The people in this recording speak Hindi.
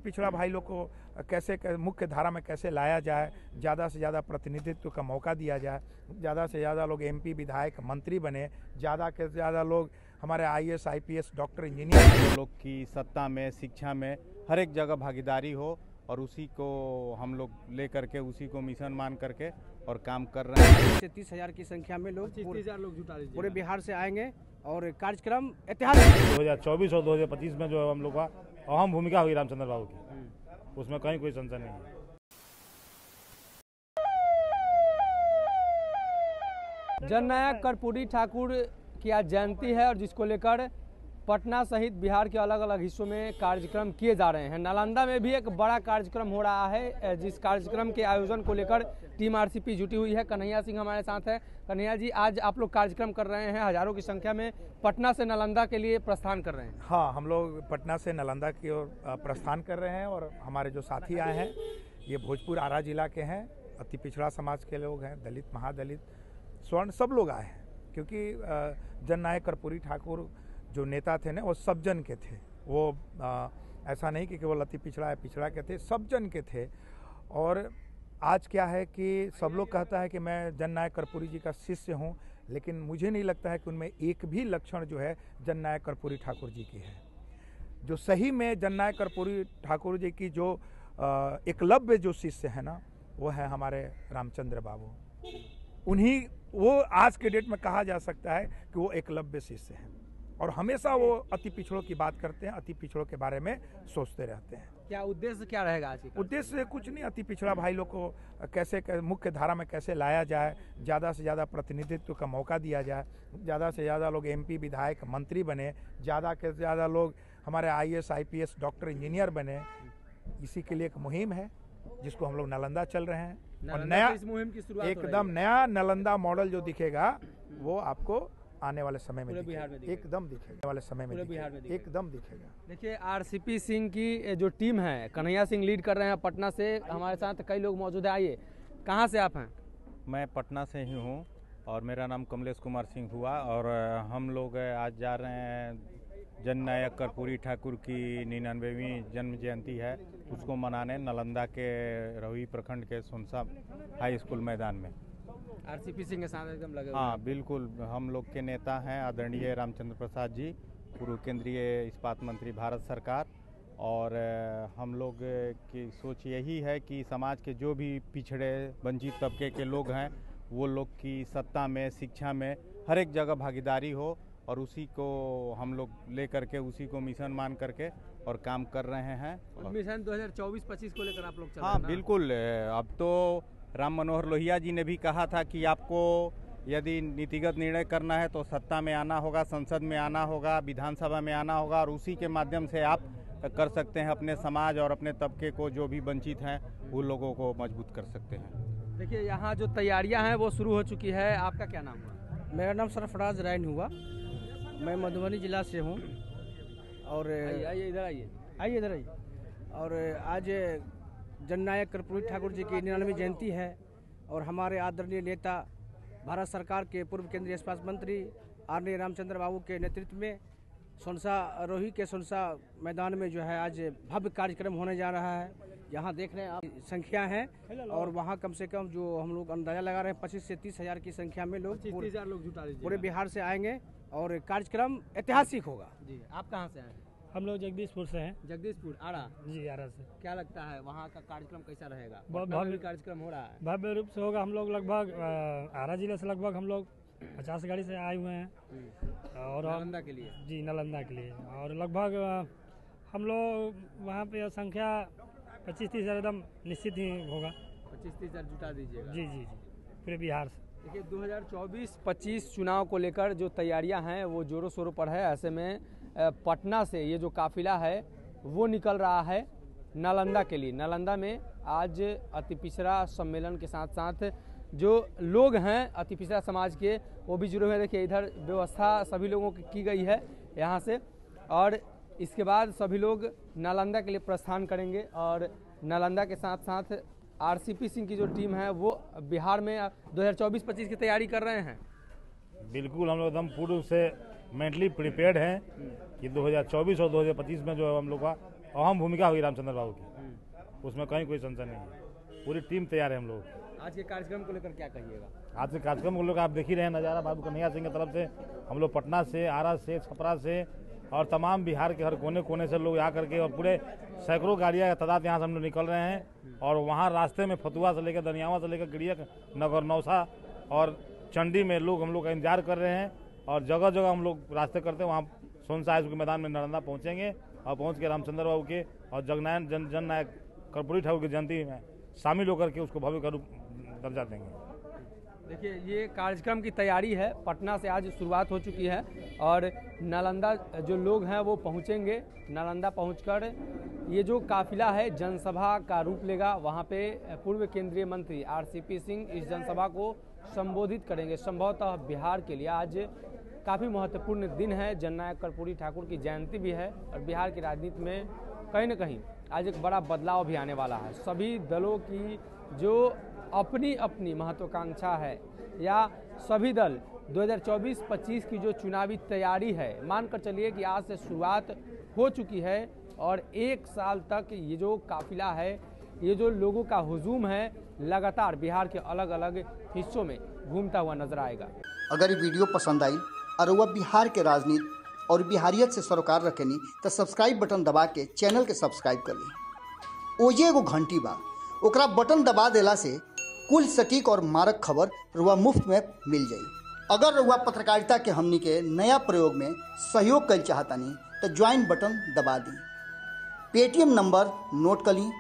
पिछड़ा भाई लोग को कैसे मुख्य धारा में कैसे लाया जाए, ज़्यादा से ज़्यादा प्रतिनिधित्व का मौका दिया जाए, ज़्यादा से ज़्यादा लोग एमपी विधायक मंत्री बने, ज़्यादा से ज़्यादा लोग हमारे आईएएस आईपीएस डॉक्टर इंजीनियर लोग की सत्ता में, शिक्षा में हर एक जगह भागीदारी हो और उसी को हम लोग ले करके उसी को मिशन मान करके और काम कर रहे हैं। 30,000 की संख्या में लोग 30,000 लोग जुटा लीजिए, पूरे बिहार से आएंगे और कार्यक्रम ऐतिहासिक 2024 और 2025 में जो हम लोग का अहम भूमिका हुई रामचंद्र बाबू की, उसमें कहीं कोई संशय नहीं है। जननायक कर्पूरी ठाकुर की आज जयंती है और जिसको लेकर पटना सहित बिहार के अलग अलग हिस्सों में कार्यक्रम किए जा रहे हैं। नालंदा में भी एक बड़ा कार्यक्रम हो रहा है, जिस कार्यक्रम के आयोजन को लेकर टीम आरसीपी जुटी हुई है। कन्हैया सिंह हमारे साथ है। कन्हैया जी, आज आप लोग कार्यक्रम कर रहे हैं, हजारों की संख्या में पटना से नालंदा के लिए प्रस्थान कर रहे हैं। हाँ, हम लोग पटना से नालंदा की ओर प्रस्थान कर रहे हैं और हमारे जो साथी आए हैं ये भोजपुर आरा जिला के हैं, अति पिछड़ा समाज के लोग हैं, दलित, महादलित, स्वर्ण, सब लोग आए हैं क्योंकि जननायक कर्पूरी ठाकुर जो नेता थे ना वो सब जन के थे। वो ऐसा नहीं कि केवल अति पिछड़ा है पिछड़ा के थे, सब जन के थे। और आज क्या है कि सब लोग कहता है कि मैं जननायक कर्पूरी जी का शिष्य हूँ, लेकिन मुझे नहीं लगता है कि उनमें एक भी लक्षण जो है जननायक कर्पूरी ठाकुर जी की है। जो सही में जननायक कर्पूरी ठाकुर जी की जो एकलव्य जो शिष्य है ना, वो है हमारे रामचंद्र बाबू। उन्हीं वो आज के डेट में कहा जा सकता है कि वो एकलव्य शिष्य हैं और हमेशा वो अति पिछड़ों की बात करते हैं, अति पिछड़ों के बारे में सोचते रहते हैं। क्या उद्देश्य क्या रहेगा आज? उद्देश्य कुछ नहीं, अति पिछड़ा भाई लोग को कैसे मुख्य धारा में कैसे लाया जाए, ज़्यादा से ज़्यादा प्रतिनिधित्व का मौका दिया जाए, ज़्यादा से ज़्यादा लोग एमपी विधायक मंत्री बने, ज़्यादा से ज़्यादा लोग हमारे आईएएस आईपीएस डॉक्टर इंजीनियर बने। इसी के लिए एक मुहिम है जिसको हम लोग नालंदा चल रहे हैं और नया इस मुहिम की शुरुआत एकदम नया नालंदा मॉडल जो दिखेगा वो आपको आने वाले समय में एकदम दिखेगा, वाले समय में एकदम दिखेगा। देखिए, आरसीपी सिंह की जो टीम है, कन्हैया सिंह लीड कर रहे हैं पटना से। हमारे साथ कई लोग मौजूद है। आइए, कहाँ से आप हैं? मैं पटना से ही हूँ और मेरा नाम कमलेश कुमार सिंह हुआ और हम लोग आज जा रहे हैं जननायक कर्पूरी ठाकुर की 99वीं जन्म जयंती है, उसको मनाने नालंदा के रहुई प्रखंड के सोनसा हाई स्कूल मैदान में। आरसीपी सिंह के साथ एकदम लगे हुए। हाँ बिल्कुल, हम लोग के नेता हैं आदरणीय रामचंद्र प्रसाद जी, पूर्व केंद्रीय इस्पात मंत्री भारत सरकार। और हम लोग की सोच यही है कि समाज के जो भी पिछड़े वंचित तबके के लोग हैं वो लोग की सत्ता में, शिक्षा में हर एक जगह भागीदारी हो और उसी को हम लोग ले करके उसी को मिशन मान करके और काम कर रहे हैं। मिशन 2024-25 को लेकर आप लोग चल रहे हैं? हाँ बिल्कुल, अब तो राम मनोहर लोहिया जी ने भी कहा था कि आपको यदि नीतिगत निर्णय करना है तो सत्ता में आना होगा, संसद में आना होगा, विधानसभा में आना होगा और उसी के माध्यम से आप कर सकते हैं अपने समाज और अपने तबके को जो भी वंचित हैं उन लोगों को मजबूत कर सकते हैं। देखिए, यहाँ जो तैयारियाँ हैं वो शुरू हो चुकी है। आपका क्या नाम हुआ? मेरा नाम सरफराज रैन हुआ, मैं मधुबनी जिला से हूँ। और आइए इधर आइए। और आज जननायक कर्पूरी ठाकुर जी की 99वीं जयंती है और हमारे आदरणीय नेता भारत सरकार के पूर्व केंद्रीय इस्पात मंत्री आदरणीय रामचंद्र बाबू के नेतृत्व में सोनसा रोही के सोनसा मैदान में जो है आज भव्य कार्यक्रम होने जा रहा है। यहाँ देख रहे हैं आप संख्या है और वहाँ कम से कम जो हम लोग अंदाजा लगा रहे हैं 25 से 30,000 की संख्या में लोग 30,000 लोग जुटा लीजिए, पूरे बिहार से आएंगे और कार्यक्रम ऐतिहासिक होगा। जी, आप कहाँ से आए? हम लोग जगदीशपुर से हैं। जगदीशपुर, आरा? जी, आरा से। क्या लगता है वहाँ का कार्यक्रम कैसा रहेगा? बहुत भव्य कार्यक्रम हो रहा है। भव्य रूप से होगा। हम लोग लगभग आरा जिले से लगभग हम लोग 50 गाड़ी से आए हुए हैं और नालंदा के लिए। जी, नालंदा के लिए। और लगभग हम लोग वहाँ पे संख्या 25-30,000 एकदम निश्चित ही होगा। 25-30,000 जुटा दीजिएगा। जी, पूरे बिहार से। देखिए, 2024-25 चुनाव को लेकर जो तैयारियां हैं वो जोरों शोरों पर है। ऐसे में पटना से ये जो काफिला है वो निकल रहा है नालंदा के लिए। नालंदा में आज अति पिछड़ा सम्मेलन के साथ साथ जो लोग हैं अति पिछड़ा समाज के वो भी जुड़े हुए हैं। देखिए, इधर व्यवस्था सभी लोगों की गई है यहाँ से और इसके बाद सभी लोग नालंदा के लिए प्रस्थान करेंगे और नालंदा के साथ साथ आरसीपी सिंह की जो टीम है वो बिहार में 2024-25 की तैयारी कर रहे हैं। बिल्कुल, हम लोग एकदम पूर्ण से मेंटली प्रिपेयर्ड हैं कि 2024 और 2025 में जो हम लोग का अहम भूमिका होगी रामचंद्र बाबू की, उसमें कहीं कोई संशय नहीं है। पूरी टीम तैयार है हम लोग। आज के कार्यक्रम को लेकर क्या कहिएगा? आज के कार्यक्रम को लोग आप देख ही रहे हैं नज़ारा। बाबू कन्हैया सिंह की तरफ से हम लोग पटना से, आरा से, छपरा से और तमाम बिहार के हर कोने कोने से लोग आ करके और पूरे सैकड़ों गाड़ियाँ का तादाद यहाँ से हम लोग निकल रहे हैं। और वहाँ रास्ते में फतुहा से लेकर दनियावा से लेकर गिरिया नगर नौसा और चंडी में लोग हम लोग का इंतजार कर रहे हैं। और जगह जगह हम लोग रास्ते करते हैं, वहाँ सोनसा के मैदान में नालंदा पहुँचेंगे और पहुँच के रामचंद्र बाबू के और जननायक कर्पूरी ठाकुर की जयंती में शामिल होकर के उसको भव्य का रूप दर्जा देंगे। देखिए, ये कार्यक्रम की तैयारी है। पटना से आज शुरुआत हो चुकी है और नालंदा जो लोग हैं वो पहुंचेंगे। नालंदा पहुंचकर ये जो काफिला है जनसभा का रूप लेगा। वहां पे पूर्व केंद्रीय मंत्री आरसीपी सिंह इस जनसभा को संबोधित करेंगे। संभवतः बिहार के लिए आज काफ़ी महत्वपूर्ण दिन है। जननायक कर्पूरी ठाकुर की जयंती भी है और बिहार की राजनीति में कहीं न कहीं आज एक बड़ा बदलाव भी आने वाला है। सभी दलों की जो अपनी अपनी महत्वाकांक्षा है या सभी दल 2024-25 की जो चुनावी तैयारी है, मानकर चलिए कि आज से शुरुआत हो चुकी है और 1 साल तक ये जो काफिला है, ये जो लोगों का हुजूम है, लगातार बिहार के अलग अलग हिस्सों में घूमता हुआ नजर आएगा। अगर ये वीडियो पसंद आई और वह बिहार के राजनीति और बिहारियत से सरोकार रखेनी तो सब्सक्राइब बटन दबा के चैनल के सब्सक्राइब कर ली। ओजे एगो घंटी बा, ओकरा बटन दबा देला से कुल सटीक और मारक खबर रुआ मुफ्त में मिल जाई। अगर रुआ पत्रकारिता के हमनी के नया प्रयोग में सहयोग कर चाहतानी तो ज्वाइन बटन दबा दी। पेटीएम नंबर नोट कर ली